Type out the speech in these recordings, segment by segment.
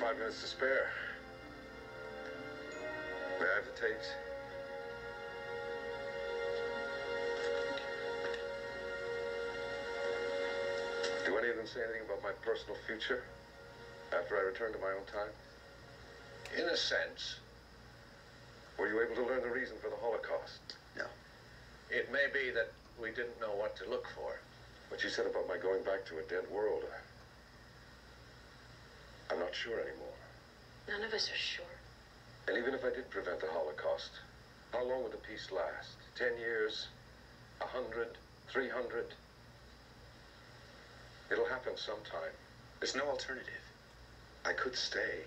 5 minutes to spare. May I have the tapes? Do any of them say anything about my personal future after I return to my own time? In a sense. Were you able to learn the reason for the Holocaust? No. It may be that we didn't know what to look for. What you said about my going back to a dead world, I'm not sure anymore. None of us are sure. And even if I did prevent the Holocaust, how long would the peace last? 10 years? 100? 300? It'll happen sometime. There's no alternative. I could stay.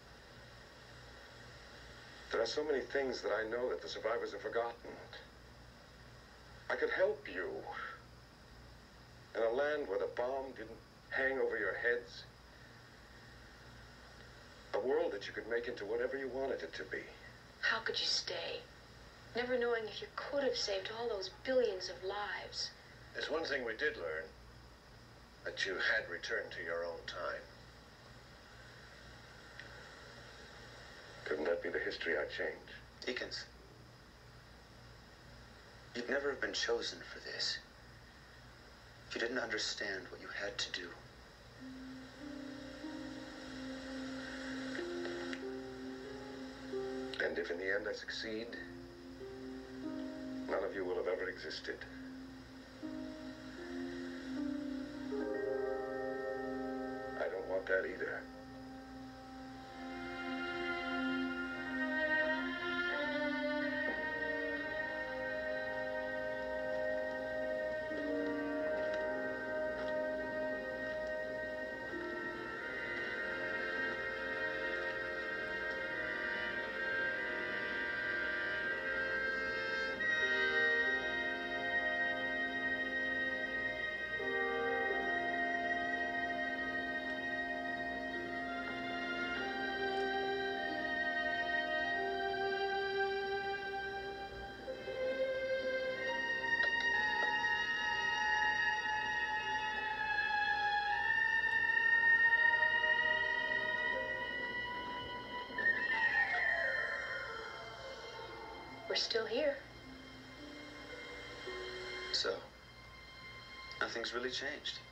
There are so many things that I know that the survivors have forgotten. I could help you. In a land where the bomb didn't hang over your heads. A world that you could make into whatever you wanted it to be. How could you stay? Never knowing if you could have saved all those billions of lives. There's one thing we did learn. That you had returned to your own time. Couldn't that be the history I changed? Deakins, you'd never have been chosen for this if you didn't understand what you had to do. And if in the end I succeed, none of you will have ever existed. I don't want that either. We're still here. So, nothing's really changed.